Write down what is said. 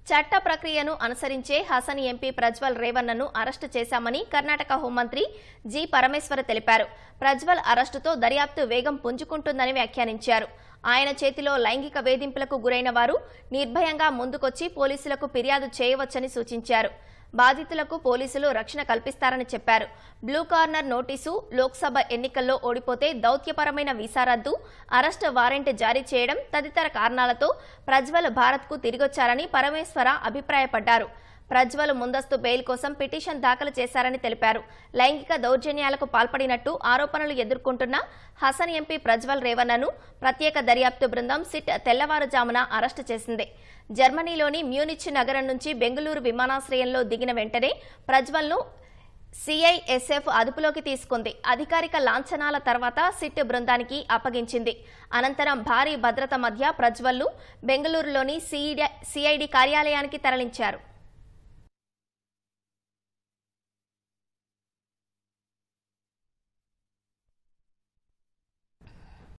చట్ట ప్రక్రియను అనుసరించే హసన్ ఎంపీ ప్రజ్వల్ రేవన్నను అరెస్టు చేశామని కర్ణాటక హోంమంత్రి జి పరమేశ్వర తెలిపారు. ప్రజ్వల్ అరెస్టుతో దర్యాప్తు వేగం పుంజుకుంటుందని వ్యాఖ్యానించారు. ఆయన చేతిలో లైంగిక వేధింపులకు గురైన వారు నిర్భయంగా ముందుకొచ్చి పోలీసులకు ఫిర్యాదు చేయవచ్చని సూచించారు. బాధితులకు పోలీసులు రక్షణ కల్పిస్తారని చెప్పారు. బ్లూ కార్నర్ నోటీసు, లోక్సభ ఎన్నికల్లో ఓడిపోతే దౌత్యపరమైన వీసా రద్దు, అరెస్టు వారెంట్ జారీ చేయడం తదితర కారణాలతో ప్రజ్వల్ భారత్కు తిరిగొచ్చారని పరమేశ్వర అభిప్రాయపడ్డారు. ప్రజ్వల్ ముందస్తు బెయిల్ కోసం పిటిషన్ దాఖలు చేశారని తెలిపారు. లైంగిక దౌర్జన్యాలకు పాల్పడినట్టు ఆరోపణలు ఎదుర్కొంటున్న హసన్ ఎంపీ ప్రజ్వల్ రేవన్నను ప్రత్యేక దర్యాప్తు బృందం సిట్ తెల్లవారుజామున అరెస్టు చేసింది. జర్మనీలోని మ్యూనిచ్ నగరం నుంచి బెంగళూరు విమానాశ్రయంలో దిగిన వెంటనే ప్రజ్వల్ను సిఐఎస్ఎఫ్ అదుపులోకి తీసుకుంది. అధికారిక లాంఛనాల తర్వాత సిట్ బృందానికి అప్పగించింది. అనంతరం భారీ భద్రత మధ్య ప్రజ్వల్ను బెంగళూరులోని సిఐడి కార్యాలయానికి తరలించారు.